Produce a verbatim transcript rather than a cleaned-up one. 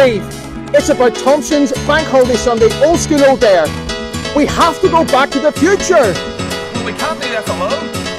Gleave. It's about Thompsons, Bank Holiday Sunday, Old School Old There. We have to go back to the future. We can't do this alone.